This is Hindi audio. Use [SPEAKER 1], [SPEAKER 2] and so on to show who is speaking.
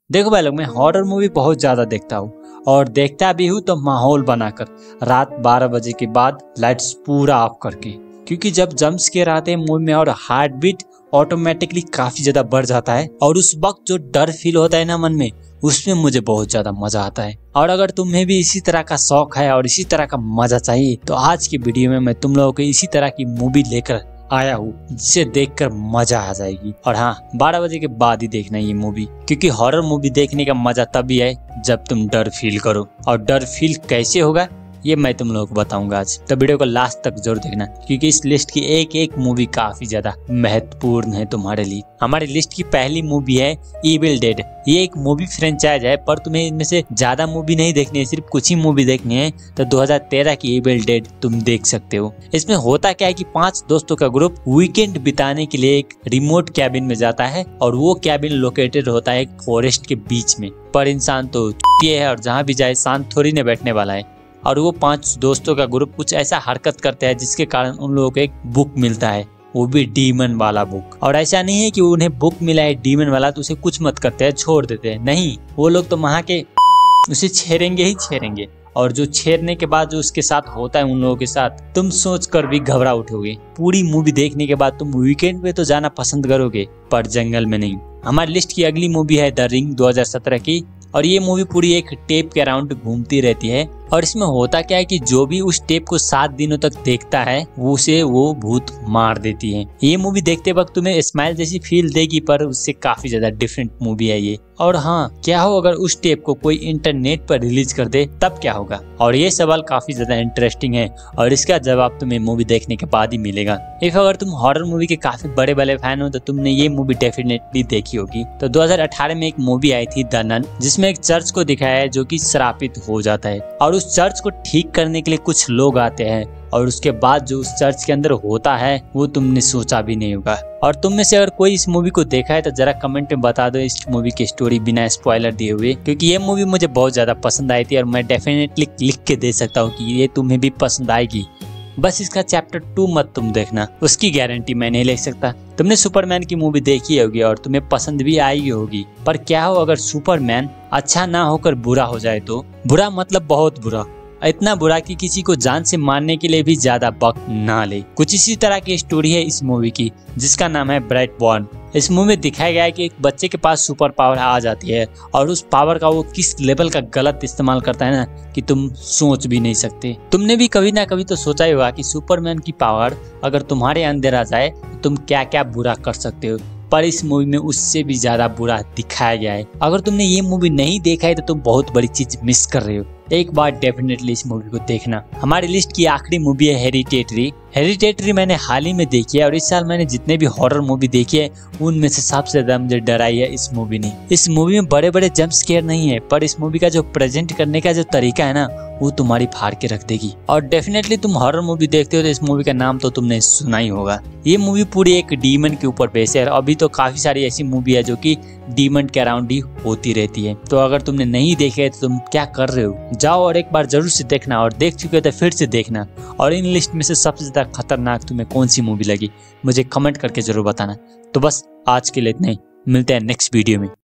[SPEAKER 1] देखो भाई लोग, मैं हॉरर मूवी बहुत ज्यादा देखता हूँ और देखता भी हूँ तो माहौल बनाकर रात 12 बजे के बाद लाइट्स पूरा ऑफ करके, क्योंकि जब जंप स्केयर आते हैं मूवी में और हार्ट बीट ऑटोमेटिकली काफी ज्यादा बढ़ जाता है और उस वक्त जो डर फील होता है ना मन में, उसमें मुझे बहुत ज्यादा मजा आता है। और अगर तुम्हें भी इसी तरह का शौक है और इसी तरह का मजा चाहिए तो आज की वीडियो में मैं तुम लोगों को इसी तरह की मूवी लेकर आया हूँ जिसे देखकर मजा आ जाएगी। और हाँ, 12 बजे के बाद ही देखना ये मूवी, क्योंकि हॉरर मूवी देखने का मजा तभी है जब तुम डर फील करो। और डर फील कैसे होगा ये मैं तुम लोगों को बताऊंगा आज, तो वीडियो को लास्ट तक जरूर देखना, क्योंकि इस लिस्ट की एक एक मूवी काफी ज्यादा महत्वपूर्ण है तुम्हारे लिए। हमारी लिस्ट की पहली मूवी है इविल डेड। ये एक मूवी फ्रेंचाइज है, पर तुम्हें इनमें से ज्यादा मूवी नहीं देखनी है, सिर्फ कुछ ही मूवी देखनी है। तो 2013 की इविल डेड तुम देख सकते हो। इसमें होता क्या है कि 5 दोस्तों का ग्रुप वीकेंड बिताने के लिए एक रिमोट कैबिन में जाता है और वो कैबिन लोकेटेड होता है एक फॉरेस्ट के बीच में। पर इंसान तो है और जहाँ भी जाए शांत थोड़ी न बैठने वाला है। और वो 5 दोस्तों का ग्रुप कुछ ऐसा हरकत करते हैं जिसके कारण उन लोगों को एक बुक मिलता है, वो भी डीमन वाला बुक। और ऐसा नहीं है कि उन्हें बुक मिला है डीमन वाला तो उसे कुछ मत करते हैं, छोड़ देते हैं। नहीं, वो लोग तो वहाँ के उसे छेड़ेंगे ही छेड़ेंगे। और जो छेड़ने के बाद जो उसके साथ होता है उन लोगों के साथ, तुम सोच कर भी घबरा उठोगे। पूरी मूवी देखने के बाद तुम वीकेंड पे तो जाना पसंद करोगे, पर जंगल में नहीं। हमारी लिस्ट की अगली मूवी है द रिंग 2017 की। और ये मूवी पूरी एक टेप के अराउंड घूमती रहती है। और इसमें होता क्या है कि जो भी उस टेप को 7 दिनों तक देखता है उसे वो भूत मार देती है। ये मूवी देखते वक्त तुम्हें स्माइल जैसी फील देगी, पर उससे काफी ज्यादा डिफरेंट मूवी है ये। और हाँ, क्या हो अगर उस टेप को कोई इंटरनेट पर रिलीज कर दे, तब क्या होगा? और ये सवाल काफी ज्यादा इंटरेस्टिंग है और इसका जवाब तुम्हें मूवी देखने के बाद ही मिलेगा। इफ अगर तुम हॉरर मूवी के काफी बड़े बड़े फैन हो तो तुमने ये मूवी डेफिनेटली देखी होगी। तो 2018 में एक मूवी आई थी द नन, जिसमें एक चर्च को दिखाया है जो कि श्रापित हो जाता है और उस चर्च को ठीक करने के लिए कुछ लोग आते हैं। और उसके बाद जो उस चर्च के अंदर होता है वो तुमने सोचा भी नहीं होगा। और तुम में से अगर कोई इस मूवी को देखा है तो जरा कमेंट में बता दो इस मूवी की स्टोरी बिना स्पॉइलर दिए हुए, क्योंकि ये मूवी मुझे बहुत ज्यादा पसंद आई थी और मैं डेफिनेटली लिख के दे सकता हूँ कि ये तुम्हें भी पसंद आएगी। बस इसका चैप्टर 2 मत तुम देखना, उसकी गारंटी मैं नहीं ले सकता। तुमने सुपरमैन की मूवी देखी होगी और तुम्हें पसंद भी आई होगी, पर क्या हो अगर सुपरमैन अच्छा ना होकर बुरा हो जाए तो? बुरा मतलब बहुत बुरा, इतना बुरा कि किसी को जान से मारने के लिए भी ज्यादा वक्त ना ले। कुछ इसी तरह की स्टोरी है इस मूवी की, जिसका नाम है ब्राइट बॉर्न। इस मूवी में दिखाया गया है कि एक बच्चे के पास सुपर पावर आ जाती है और उस पावर का वो किस लेवल का गलत इस्तेमाल करता है ना, कि तुम सोच भी नहीं सकते। तुमने भी कभी ना कभी तो सोचा ही होगा कि सुपरमैन की पावर अगर तुम्हारे अंदर आ जाए तो तुम क्या क्या बुरा कर सकते हो। पर इस मूवी में उससे भी ज्यादा बुरा दिखाया गया है। अगर तुमने ये मूवी नहीं देखा है तो तुम बहुत बड़ी चीज मिस कर रहे हो। एक बार डेफिनेटली इस मूवी को देखना। हमारी लिस्ट की आखिरी मूवी है हेरिटेटरी। हेरिटेटरी मैंने हाल ही में देखी है और इस साल मैंने जितने भी हॉरर मूवी देखी है उनमें से सबसे ज्यादा मुझे डराई है इस मूवी ने। इस मूवी में बड़े बड़े जंप स्केयर नहीं है, पर इस मूवी का जो प्रेजेंट करने का जो तरीका है ना, वो तुम्हारी फाड़ के रख देगी। और डेफिनेटली तुम हॉरर मूवी देखते हो तो इस मूवी का नाम तो तुमने सुना ही होगा। ये मूवी पूरी एक डीमन के ऊपर बेस है। अभी तो काफी सारी ऐसी मूवी है जो कि डीमन के अराउंड ही होती रहती है। तो अगर तुमने नहीं देखे तो तुम क्या कर रहे हो? जाओ और एक बार जरूर से देखना, और देख चुके हो तो फिर से देखना। और इन लिस्ट में से सबसे ज्यादा खतरनाक तुम्हें कौन सी मूवी लगी मुझे कमेंट करके जरूर बताना। तो बस आज के लिए इतना ही, मिलते हैं नेक्स्ट वीडियो में।